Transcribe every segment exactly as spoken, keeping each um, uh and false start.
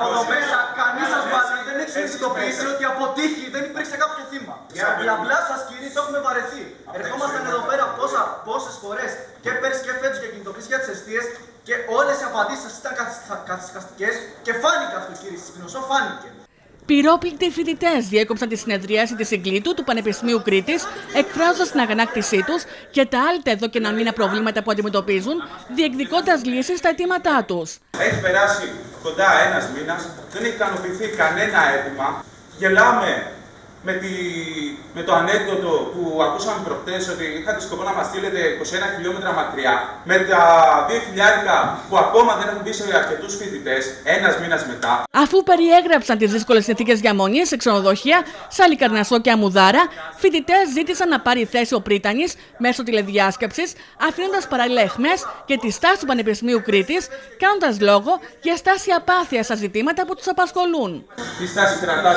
Από εδώ μέσα, κανείς σας βάλει δεν έχει συνειδητοποιήσει ότι από τύχη δεν υπήρξε κάποιο θύμα. Γιατί απλά σας κύριοι το έχουμε βαρεθεί. Ερχόμασταν εδώ πέρα πόσες φορές και πέρσι και φέτος για κινητοποίηση για τις εστίες και όλες οι απαντήσεις σας ήταν καθυσυχαστικές και φάνηκε αυτό, κύριε Συγκνωσό, φάνηκε. Πυρόπληκτοι φοιτητές διέκοψαν τη συνεδρίαση της Συγκλήτου του Πανεπιστημίου Κρήτης, εκφράζοντας την αγανάκτησή τους για τα άλλα εδώ και ένα μήνα προβλήματα που αντιμετωπίζουν, διεκδικώντας λύσεις στα αιτήματά τους. Έχει περάσει κοντά ένας μήνας, δεν έχει ικανοποιηθεί κανένα αίτημα. Γελάμε με, τη, με το ανέκδοτο που ακούσαμε προχτές ότι είχατε σκοπό να μας στείλετε είκοσι ένα χιλιόμετρα μακριά, με τα δύο χιλιάρικα που ακόμα δεν έχουν μπει σε αρκετούς φοιτητές, ένας μήνας μετά. Αφού περιέγραψαν τις δύσκολες συνθήκες διαμονής σε ξενοδοχεία, Σαλικαρνασσό και Αμμουδάρα, φοιτητές ζήτησαν να πάρει θέση ο Πρίτανης μέσω τηλεδιάσκεψης, αφήνοντας παράλληλα αιχμές για τη στάση του Πανεπιστημίου Κρήτης, κάνοντας λόγο για στάση απάθειας στα ζητήματα που τους απασχολούν. Τι στάση κρατάτε?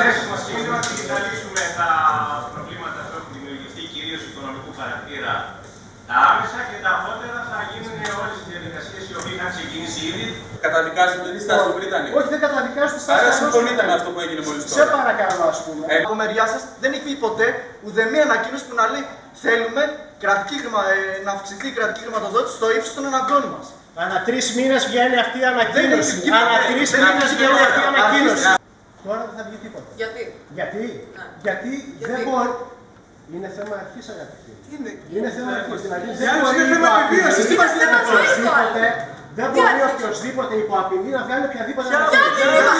Με τα προβλήματα που έχουν δημιουργηθεί, κυρίως οικονομικού χαρακτήρα, τα άμεσα και τα αργότερα θα γίνουν όλες οι διαδικασίες οι οποίες είχαν ξεκινήσει ήδη. Καταδικάζετε τη στάση του Πρίτανη? Όχι, δεν καταδικάζω τη στάση. Άρα συμφωνείτε με αυτό που έγινε μόλις τώρα? Σε παρακαλώ, ας πούμε. Ε, από μεριά σας δεν έχει πει ποτέ ουδέμια ανακοίνωση που να λέει θέλουμε κρατική χρημα, ε, να αυξηθεί η κρατική χρηματοδότηση στο ύψος των αναγκών μας. Ανά τρεις μήνες βγαίνει αυτή η ανακοίνωση. Ανά τρεις μήνες βγαίνει αυτή η ανακοίνωση. Τώρα δεν θα βγει τίποτα. Γιατί? Γιατί, ναι. Γιατί, Γιατί δεν μπορεί. Είναι θέμα αρχής, αγαπητοί. Είναι, είναι θέμα αρχής. Δηλαδή δεν μπορεί είναι θέμα επιβίωσης. Τι μας λέτε οποιοδήποτε, δεν μπορεί οποιοδήποτε υπό απειλή να βγάλει οποιαδήποτε ανακοίνωση.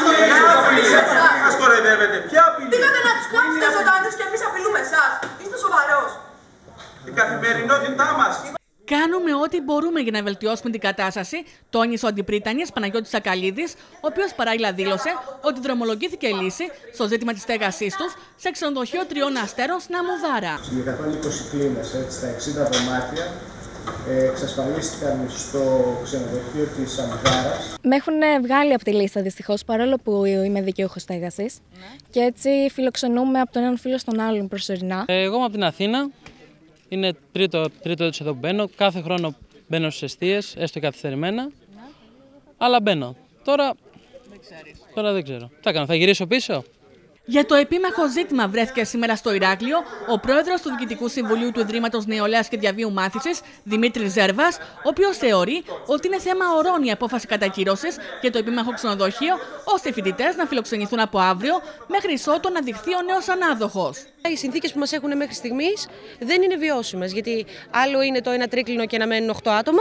Σας κοροϊδεύετε. Ποια απειλή? Πήγατε να τους κάψετε ζωντανούς και εμείς απειλούμε εσάς. Είστε σοβαρός? Η καθημερινότητά μας. Κάνουμε ό,τι μπορούμε για να βελτιώσουμε την κατάσταση, τόνισε ο Αντιπρίτανης Παναγιώτης Σακαλίδης, ο οποίος παράλληλα δήλωσε ότι δρομολογήθηκε λύση στο ζήτημα της στέγασής τους σε ξενοδοχείο τριών αστέρων στην Αμμουδάρα. Οι εκατόν είκοσι κλίνες, στα εξήντα δωμάτια, εξασφαλίστηκαν στο ξενοδοχείο της Αμμουδάρας. Με έχουν βγάλει από τη λίστα δυστυχώς, παρόλο που είμαι δικαιούχος στέγασης. Ναι. Και έτσι φιλοξενούμε από τον έναν φίλο στον άλλον προσωρινά. Εγώ είμαι από την Αθήνα. Είναι τρίτο, τρίτο έτος εδώ που μπαίνω. Κάθε χρόνο μπαίνω στις εστίες, έστω καθυστερημένα. Ναι. Αλλά μπαίνω. Τώρα δεν, τώρα δεν ξέρω. Τι θα κάνω, θα γυρίσω πίσω? Για το επίμαχο ζήτημα βρέθηκε σήμερα στο Ηράκλειο ο πρόεδρος του Διοικητικού Συμβουλίου του Ιδρύματος Νεολαίας και Διαβίου Μάθησης, Δημήτρης Ζέρβας, ο οποίος θεωρεί ότι είναι θέμα ορών η απόφαση κατακύρωσης για το επίμαχο ξενοδοχείο, ώστε οι φοιτητές να φιλοξενηθούν από αύριο μέχρι ότου να αναδειχθεί ο νέος ανάδοχος. Οι συνθήκες που μας έχουν μέχρι στιγμής δεν είναι βιώσιμες, γιατί άλλο είναι το ένα τρίκλινο και να μένουν οκτώ άτομα.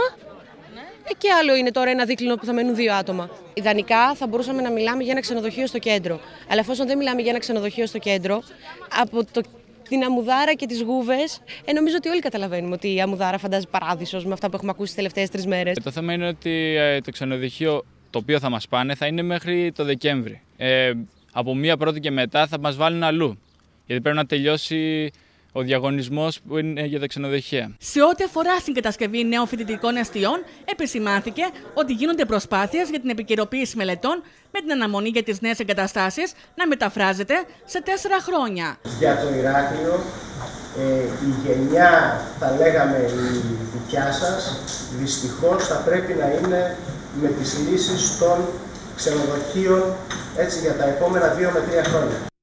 Και άλλο είναι τώρα ένα δίκλινο που θα μένουν δύο άτομα. Ιδανικά θα μπορούσαμε να μιλάμε για ένα ξενοδοχείο στο κέντρο. Αλλά εφόσον δεν μιλάμε για ένα ξενοδοχείο στο κέντρο, από το, την Αμμουδάρα και τις Γούβες, ε, νομίζω ότι όλοι καταλαβαίνουμε ότι η Αμμουδάρα φαντάζει παράδεισος με αυτά που έχουμε ακούσει τις τελευταίες τρεις μέρες. Το θέμα είναι ότι ε, το ξενοδοχείο το οποίο θα μας πάνε θα είναι μέχρι το Δεκέμβρη. Ε, από μία πρώτη και μετά θα μας βάλουν αλλού. Γιατί πρέπει να τελειώσει ο διαγωνισμός που είναι για τα ξενοδοχεία. Σε ό,τι αφορά στην κατασκευή νέων φοιτητικών εστιών, επισημάνθηκε ότι γίνονται προσπάθειες για την επικαιροποίηση μελετών με την αναμονή για τις νέες εγκαταστάσεις να μεταφράζεται σε τέσσερα χρόνια. Για το Ηράκλειο, ε, η γενιά, θα λέγαμε η δικιά σας, δυστυχώς θα πρέπει να είναι με τις λύσεις των ξενοδοχείων έτσι, για τα επόμενα δύο με τρία χρόνια.